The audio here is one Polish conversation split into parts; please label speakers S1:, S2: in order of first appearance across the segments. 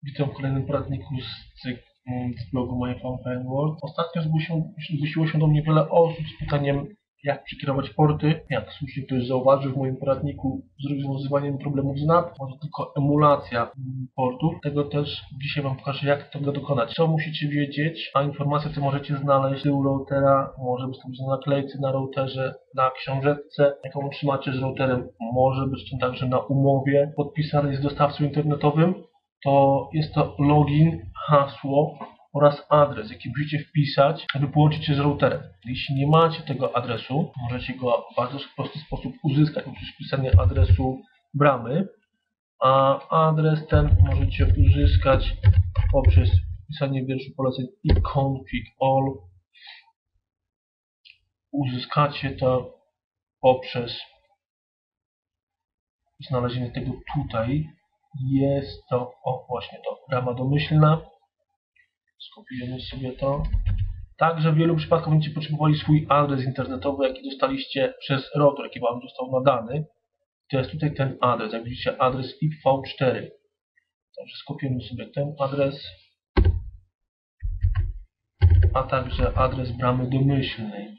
S1: Witam w kolejnym poradniku z blogu MyVPN World. Ostatnio zgłosiło się do mnie wiele osób z pytaniem, jak przekierować porty. Jak słusznie ktoś zauważył, w moim poradniku z rozwiązywaniem problemów z NAT może tylko emulacja portów. Tego też dzisiaj Wam pokażę, jak tego dokonać. Co musicie wiedzieć, a informacje, co możecie znaleźć z tyłu routera, może być to na naklejce na routerze, na książeczce, jaką trzymacie z routerem, może być to także na umowie podpisanej z dostawcą internetowym. To jest to login, hasło oraz adres, jaki musicie wpisać, aby połączyć się z routerem. Jeśli nie macie tego adresu, możecie go w bardzo prosty sposób uzyskać poprzez wpisanie adresu bramy, a adres ten możecie uzyskać poprzez wpisanie wierszu poleceń config all. Uzyskacie to poprzez znalezienie tego tutaj. Jest to, właśnie to, brama domyślna. Skopiujemy sobie to. Także w wielu przypadkach będziecie potrzebowali swój adres internetowy, jaki dostaliście przez router, jaki Wam został nadany. To jest tutaj ten adres, jak widzicie, adres IPv4. Także skopiujemy sobie ten adres, a także adres bramy domyślnej,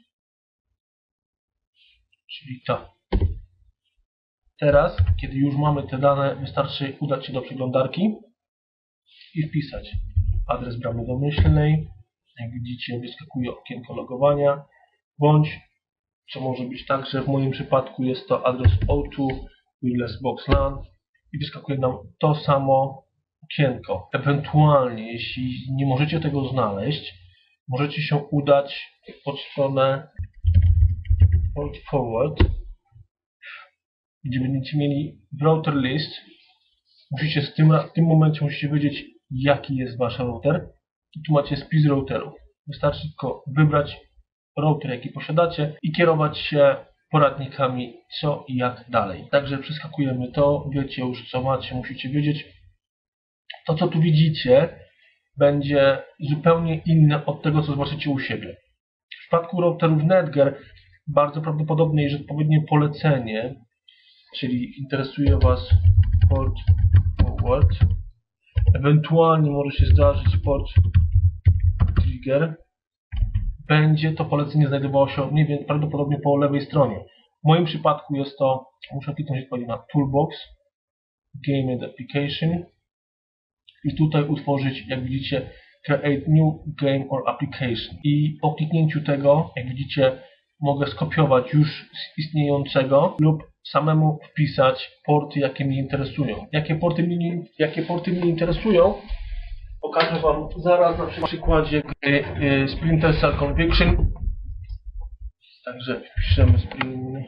S1: czyli ta. Teraz, kiedy już mamy te dane, wystarczy udać się do przeglądarki i wpisać adres bramy domyślnej. Jak widzicie, wyskakuje okienko logowania, bądź, co może być także w moim przypadku, jest to adres O2 Wireless Box LAN i wyskakuje nam to samo okienko. Ewentualnie, jeśli nie możecie tego znaleźć, możecie się udać pod stronę Port Forward, gdzie będziecie mieli router list. W tym momencie musicie wiedzieć, jaki jest Wasz router. I tu macie spis routerów. Wystarczy tylko wybrać router, jaki posiadacie i kierować się poradnikami, co i jak dalej. Także przeskakujemy to, wiecie już, co macie, musicie wiedzieć. To, co tu widzicie, będzie zupełnie inne od tego, co zobaczycie u siebie. W przypadku routerów Netgear bardzo prawdopodobne jest odpowiednie polecenie, czyli interesuje Was port forward. Ewentualnie może się zdarzyć port trigger. Będzie to polecenie znajdowało się prawdopodobnie po lewej stronie. W moim przypadku jest to, muszę kliknąć odpowiednio na Toolbox, Game and Application i tutaj utworzyć, jak widzicie, Create New Game or Application. I po kliknięciu tego, jak widzicie, mogę skopiować już z istniejącego lub samemu wpisać porty, jakie mnie interesują. Jakie porty mnie interesują, pokażę Wam zaraz na przykładzie gry Splinter Cell Conviction. Także wpiszemy Splinter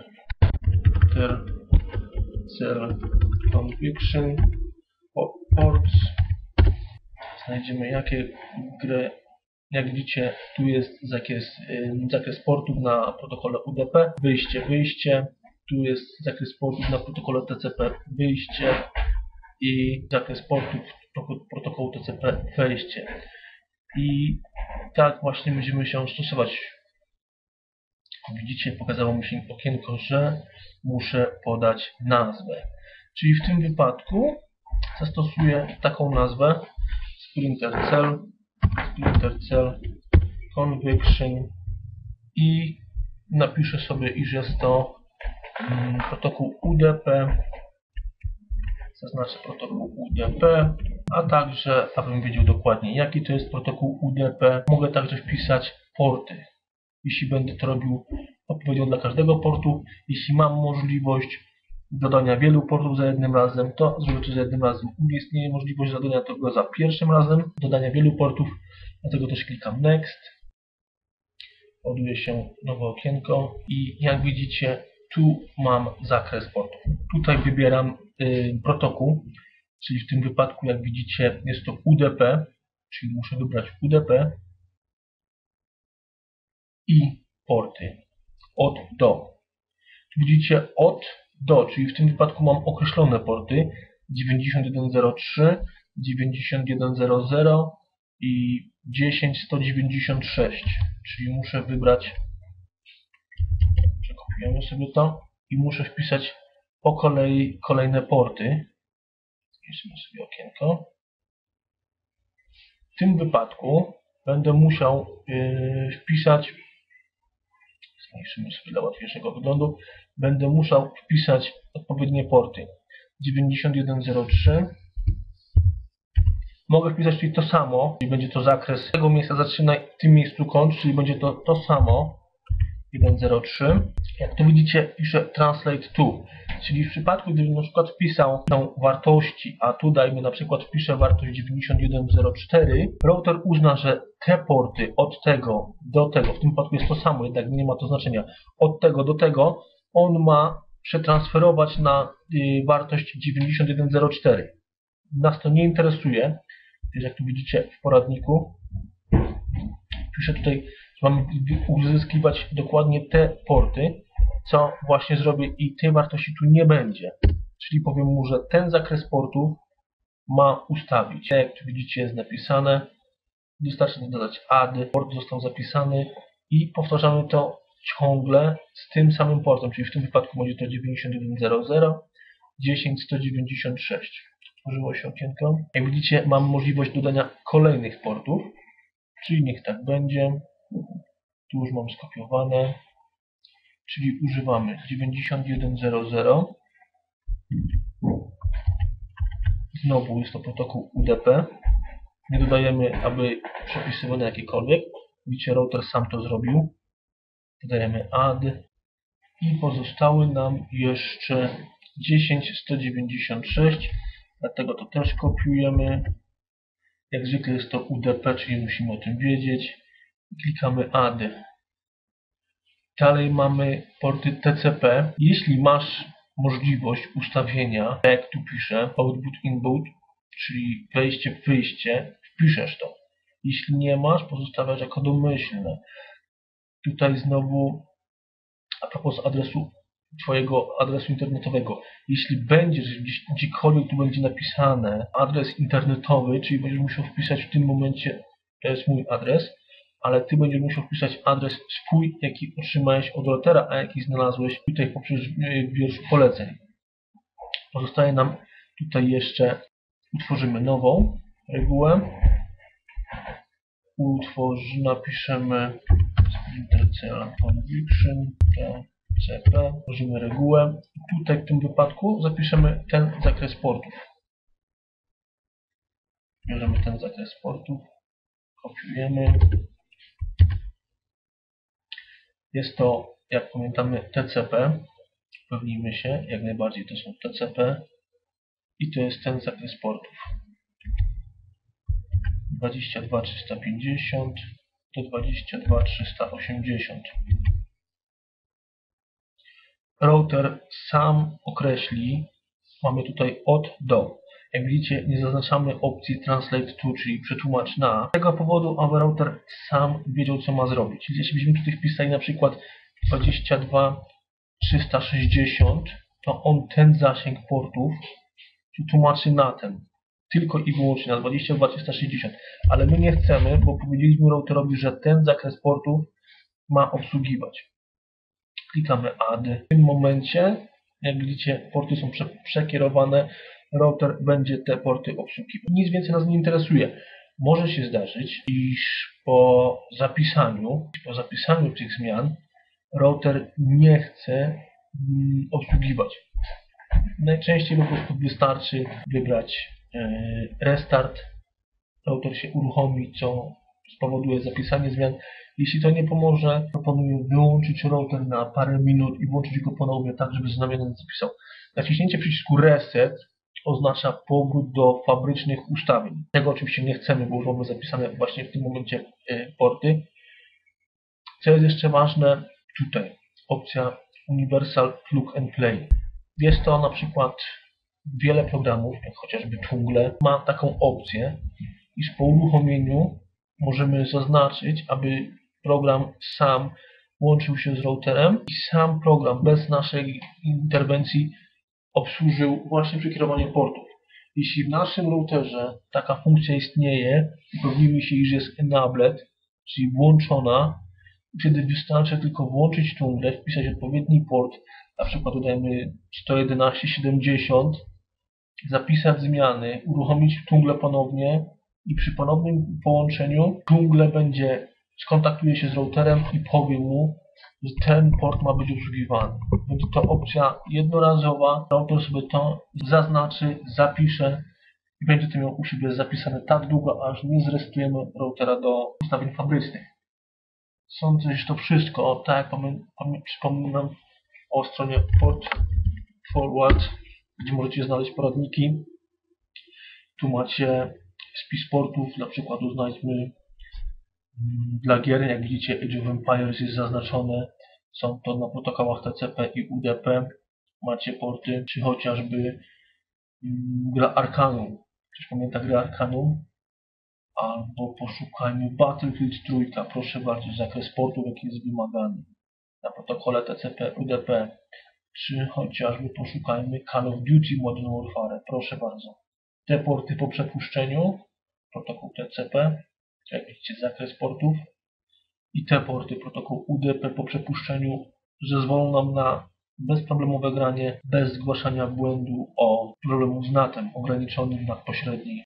S1: Cell Conviction ports. Znajdziemy jakie gry. Jak widzicie, tu jest zakres portów na protokole UDP, wyjście. Tu jest zakres portów na protokole TCP, wyjście i zakres portów protokołu TCP, wejście. I tak właśnie będziemy się stosować. Widzicie, pokazało mi się okienko, że muszę podać nazwę. Czyli w tym wypadku zastosuję taką nazwę Splinter Cell Conviction i napiszę sobie, iż jest to protokół UDP. Zaznaczę protokół UDP, a także, abym wiedział dokładnie, jaki to jest protokół UDP, mogę także wpisać porty. Jeśli będę to robił odpowiednio dla każdego portu, jeśli mam możliwość dodania wielu portów za jednym razem, to zrobię to za jednym razem. Nie istnieje możliwość dodania tego za pierwszym razem, dodania wielu portów, dlatego też klikam Next. Ładuje się nowe okienko i jak widzicie, tu mam zakres portów. Tutaj wybieram protokół, czyli w tym wypadku, jak widzicie, jest to UDP, czyli muszę wybrać UDP i porty od do. Tu widzicie od do, czyli w tym wypadku mam określone porty 9103, 9100 i 10196, czyli muszę wybrać, przekopiujemy sobie to i muszę wpisać po kolei kolejne porty. Zmniejszymy sobie okienko. W tym wypadku będę musiał wpisać, zmniejszymy sobie dla łatwiejszego wyglądu, będę musiał wpisać odpowiednie porty. 9103. Mogę wpisać tutaj to samo, czyli będzie to zakres z tego miejsca zaczyna i w tym miejscu kończy, czyli będzie to samo. 103. Jak tu widzicie, piszę translate to, czyli w przypadku, gdybym na przykład wpisał tą wartości, a tu dajmy na przykład wpiszę wartość 9104, router uzna, że te porty od tego do tego, w tym przypadku jest to samo, jednak nie ma to znaczenia, od tego do tego, on ma przetransferować na wartość 9104. Nas to nie interesuje, więc jak tu widzicie w poradniku, piszę tutaj, że mamy uzyskiwać dokładnie te porty, co właśnie zrobię i tej wartości tu nie będzie. Czyli powiem mu, że ten zakres portów ma ustawić. Jak tu widzicie jest napisane, wystarczy dodać add, port został zapisany i powtarzamy to ciągle z tym samym portem, czyli w tym wypadku będzie to 9100 10196. Otworzyło się okienko. Jak widzicie, mam możliwość dodania kolejnych portów, czyli niech tak będzie. Tu już mam skopiowane, czyli używamy 9100. Znowu jest to protokół UDP. Nie dodajemy, aby przepisywane jakiekolwiek. Widzicie, router sam to zrobił. Dodajemy add i pozostały nam jeszcze 10196. Dlatego to też kopiujemy. Jak zwykle jest to UDP, czyli musimy o tym wiedzieć. Klikamy add. Dalej mamy porty TCP. Jeśli masz możliwość ustawienia, tak jak tu piszę, output input, czyli wejście, wyjście, wpiszesz to. Jeśli nie masz, pozostawiasz jako domyślne. Tutaj znowu a propos adresu Twojego adresu internetowego. Jeśli będziesz gdziekolwiek tu będzie napisane adres internetowy, czyli będziesz musiał wpisać w tym momencie, to jest mój adres, ale Ty będziesz musiał wpisać adres swój, jaki otrzymałeś od routera, a jaki znalazłeś tutaj poprzez wierszu poleceń. Pozostaje nam tutaj jeszcze, utworzymy nową regułę. Napiszemy Splinter Conviction TCP, utworzymy regułę. Tutaj w tym wypadku zapiszemy ten zakres portów. Bierzemy ten zakres portów, kopiujemy. Jest to, jak pamiętamy, TCP. Upewnijmy się, jak najbardziej to są TCP. I to jest ten zakres portów. 22350 do 22380. Router sam określi, mamy tutaj od do. Jak widzicie, nie zaznaczamy opcji Translate to, czyli przetłumacz na. Z tego powodu, aby router sam wiedział, co ma zrobić. Czyli jeśli byśmy tutaj wpisali na przykład 22360, to on ten zasięg portów tłumaczy na ten. Tylko i wyłącznie na 22360. Ale my nie chcemy, bo powiedzieliśmy routerowi, że ten zakres portów ma obsługiwać. Klikamy add. W tym momencie, jak widzicie, porty są przekierowane. Router będzie te porty obsługiwał. Nic więcej nas nie interesuje. Może się zdarzyć, iż po zapisaniu tych zmian router nie chce obsługiwać. Najczęściej po prostu wystarczy wybrać restart. Router się uruchomi, co spowoduje zapisanie zmian. Jeśli to nie pomoże, proponuję wyłączyć router na parę minut i włączyć go ponownie tak, żeby znamienne zapisał. Naciśnięcie przycisku reset oznacza powrót do fabrycznych ustawień. Tego oczywiście nie chcemy, bo już mamy zapisane właśnie w tym momencie porty. Co jest jeszcze ważne, tutaj opcja Universal Plug and Play. Jest to na przykład wiele programów, jak chociażby Tungle, ma taką opcję, iż po uruchomieniu możemy zaznaczyć, aby program sam łączył się z routerem i sam program bez naszej interwencji obsłużył właśnie przekierowanie portów. Jeśli w naszym routerze taka funkcja istnieje, upewnimy się, iż jest enabled, czyli włączona, wtedy wystarczy tylko włączyć Tungle, wpisać odpowiedni port, na przykład dodajmy 111.70, zapisać zmiany, uruchomić Tungle ponownie i przy ponownym połączeniu Jungle skontaktuje się z routerem i powie mu, że ten port ma być obsługiwany. Będzie to opcja jednorazowa, router sobie to zaznaczy, zapisze i będzie to miał u siebie zapisane tak długo, aż nie zrestujemy routera do ustawień fabrycznych. Sądzę, że to wszystko. Tak jak przypominam o stronie Port Forward, gdzie możecie znaleźć poradniki. Tu macie spis portów, dla przykładu znajdźmy dla gier, jak widzicie Age of Empires jest zaznaczone, są to na protokołach TCP i UDP. Macie porty, czy chociażby gra Arcanum. Ktoś pamięta grę Arcanum? Albo poszukajmy Battlefield 3, proszę bardzo, zakres portów jaki jest wymagany na protokole TCP, UDP. Czy chociażby poszukajmy Call of Duty Modern Warfare, proszę bardzo. Te porty po przepuszczeniu, protokół TCP, jak widzicie zakres portów, i te porty, protokół UDP po przepuszczeniu zezwolą nam na bezproblemowe granie bez zgłaszania błędu o problemu z NAT-em ograniczonym na pośredni.